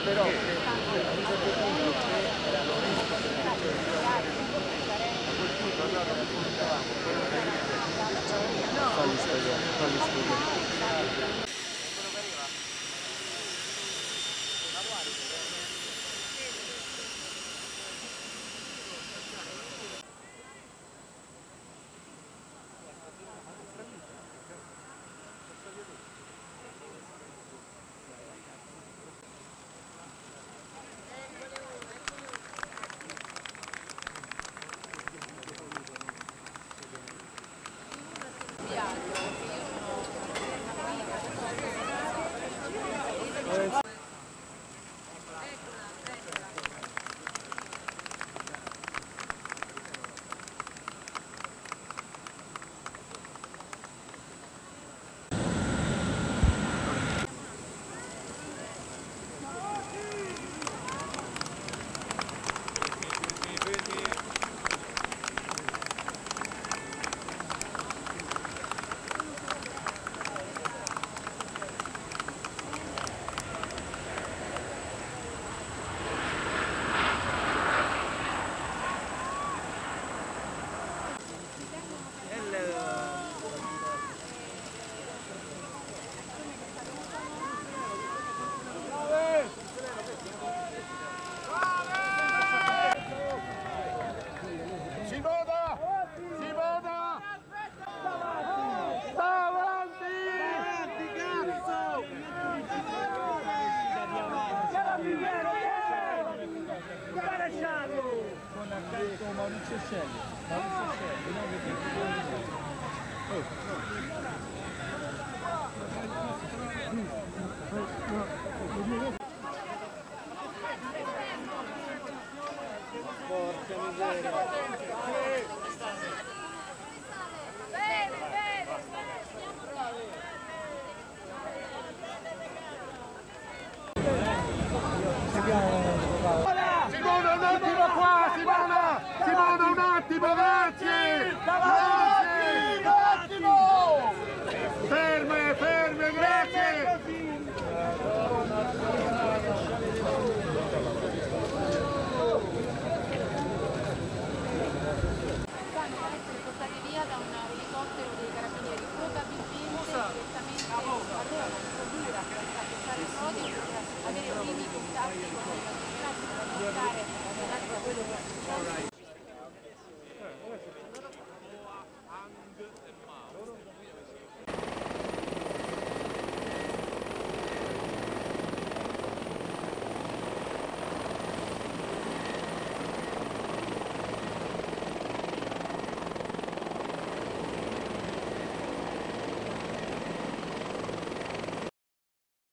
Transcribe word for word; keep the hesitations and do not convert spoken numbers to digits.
però falli spiegare, falli spiegare. Maurizio Scelli, Maurizio Scelli, non vedete. Porca miseria. Bene, bene. Simona, un attimo qua, Simona! Simona, un attimo, grazie! Grazie! Un attimo! Ferme, ferme, grazie! Stanno per essere portati via da un elicottero dei carabinieri, probabilmente direttamente a Roma, procura per accessare i soldi, per avere quindi contatti con i magistrati per aiutare a quello che è successo.